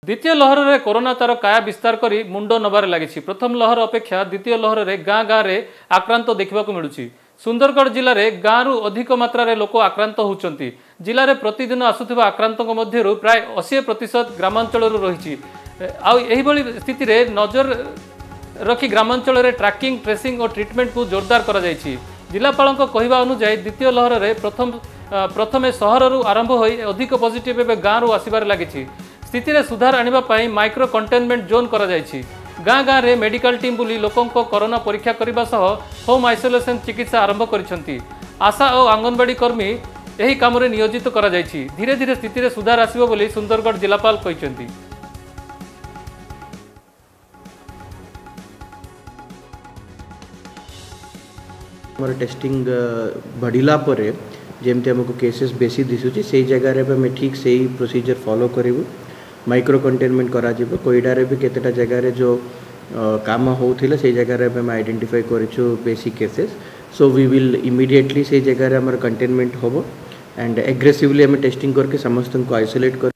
द्वितीय लहर में कोरोना तार काया विस्तार करी मुंड नबार लगी। प्रथम लहर अपेक्षा द्वितीय लहर में गाँ गाँव में आक्रांत देखा मिलूँ। सुंदरगढ़ जिले में गाँव अधिक मात्रा लोक आक्रांत होती। जिले में प्रतिदिन आसुवा आक्रांतों मध्य प्राय 80% ग्रामांचल रही। स्थिति में नजर रखी ग्रामांचल में ट्रैकिंग ट्रेसिंग और ट्रिटमेंट को जोरदार कर जिलापाल कहवा अनुसार द्वितीय लहर में प्रथमे सहर आरंभ हो अधिक पॉजिटिव एवं गाँव आसबार लगी। स्थिति में सुधार आने माइक्रो कंटेनमेंट जोन कर गाँ गाँव में मेडिकल टीम बुली लोकों को कोरोना परीक्षा करने सह होम आइसोलेशन चिकित्सा आरंभ कर आशा और आंगनवाड़ी कर्मी यही काम में नियोजित कर धीरे धीरे स्थिति में सुधार आसब बोली सुंदरगढ़ जिलापाल कहते। टेस्टिंग बढ़िला परे जेमती हमको केसेस बेसी दिशुची से जगह में ठीक से ही प्रोसीजर फॉलो करूँ। माइक्रो कंटेनमेंट करा कोईडारे भी केतेटा जगह जो काम होता से जगह में आइडेंटिफाई करूँ basic cases. So we will immediately से जगह कंटेनमेंट हम एंड एग्रेसिवली हमें टेस्टिंग करके समस्त को आइसोलेट कर